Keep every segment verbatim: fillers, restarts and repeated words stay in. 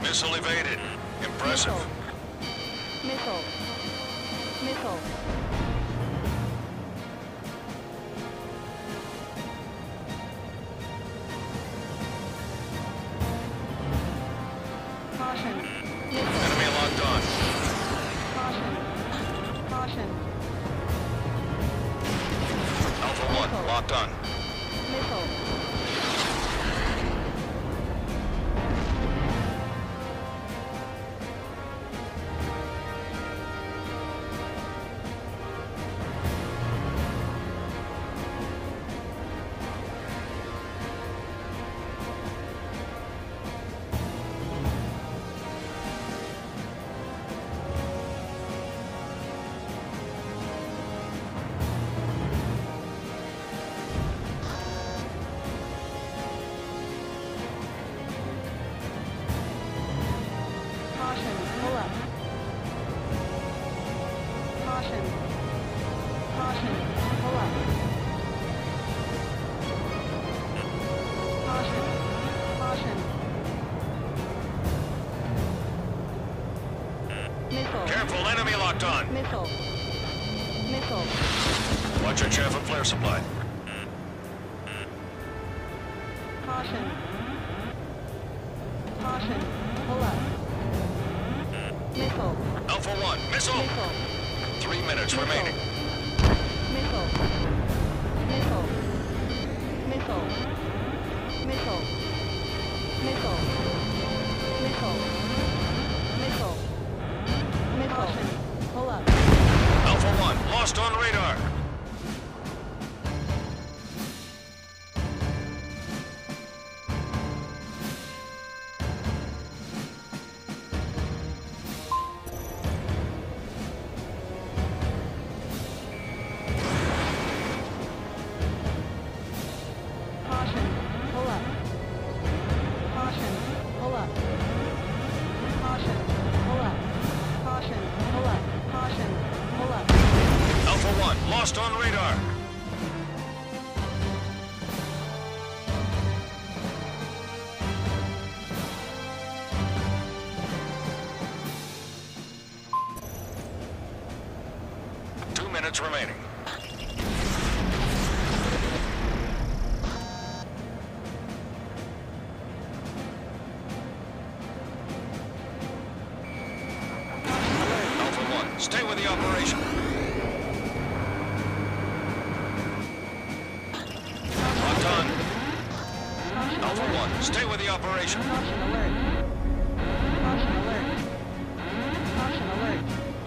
Missile evaded. Impressive. Missile. Missile. Caution. Missile. Enemy locked on. Caution. Caution. Alpha one, Missile. locked on. Missile. Caution, pull up. Caution. Caution, pull up. Caution. Caution. Missile. Careful, enemy locked on. Missile. Missile. Watch your chaff and flare supply. Caution. Caution, pull up. Missile. Alpha one, missile. Missile. Three minutes Missile. remaining. Missile. Missile. Missile. Missile. Missile. Missile. Missile. Missile. Pull up. Alpha one, lost on radar. Caution. Pull up. Caution. Pull up. Caution. Pull up. Caution. Pull up. Caution. Pull up. Alpha one, lost on radar. Two minutes remaining. Alpha one, stay with the operation. Locked on. Alpha one, stay with the operation. Caution alert. Caution alert. Caution alert.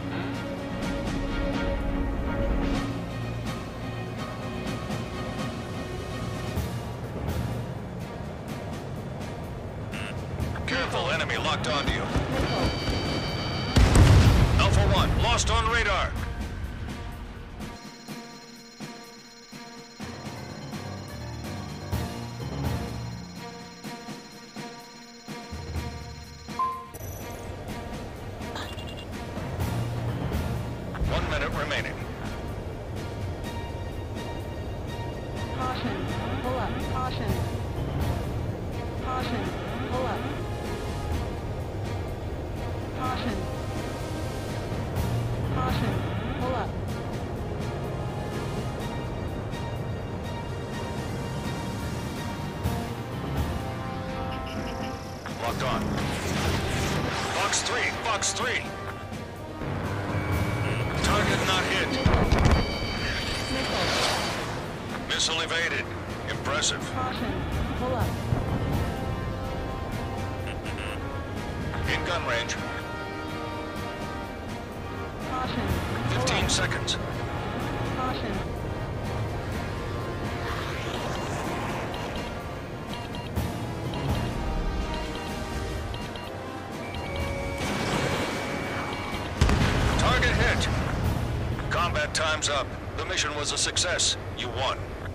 Careful, enemy locked onto you. Missile. Alpha one, lost on radar. One minute remaining. Caution. Pull up. Caution. Caution. Pull up. Caution. Caution. Pull up. Locked on. Box three, box three. Target not hit. Missile. Missile evaded. Impressive. Caution. Pull up. In gun range. Caution. Pull Fifteen up. seconds. Caution. Target hit. Combat time's up. The mission was a success. You won.